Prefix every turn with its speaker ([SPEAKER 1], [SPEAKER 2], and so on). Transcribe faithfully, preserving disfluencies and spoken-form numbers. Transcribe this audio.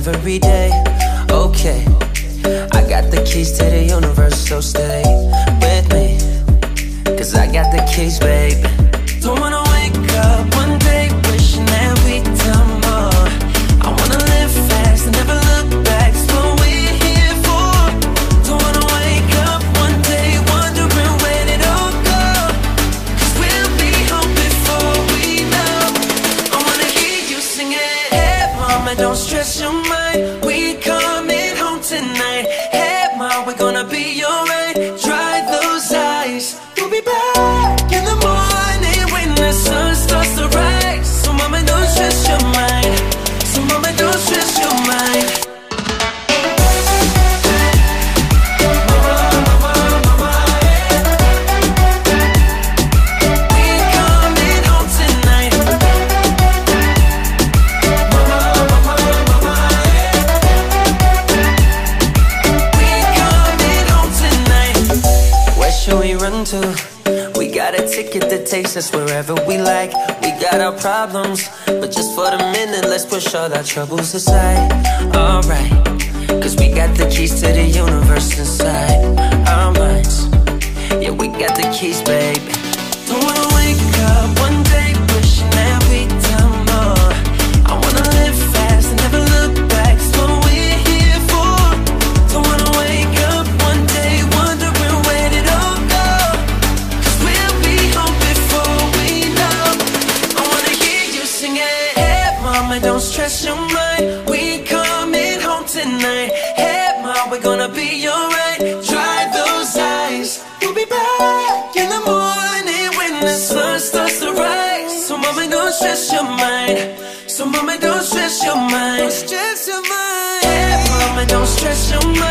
[SPEAKER 1] every day. Okay, I got the keys to the universe, so stay with me, cause I got the keys, baby. Don't wanna wake up one day wishing that we'd done more. I wanna live fast and never look back, it's what we're here for. Don't wanna wake up one day wondering where did it all go, cause we'll be home before we know. I wanna hear you sing it. Hey mama, don't stress your mind, we coming home tonight. Hey mama, we're gonna be alright. Dry those eyes, we'll be back in the morning when the sun starts to rise. So mama, don't stress your mind, so mama, don't stress your mind. To. We got a ticket that takes us wherever we like. We got our problems, but just for the minute, let's push all our troubles aside. Alright, cause we got the keys to the universe inside our minds. Yeah, we got the keys, baby. Don't wanna wake up one day wishing that we'd done more. I wanna live fast and never look back, it's what we're here for. Don't wanna wake up one day wondering where did all go, don't stress your mind, we coming home tonight. Hey ma, we're gonna be alright. Dry those eyes, we'll be back in the morning when the sun starts to rise. So mama, don't stress your mind, so mama, don't stress your mind, don't stress your mind. Hey mama, don't stress your mind.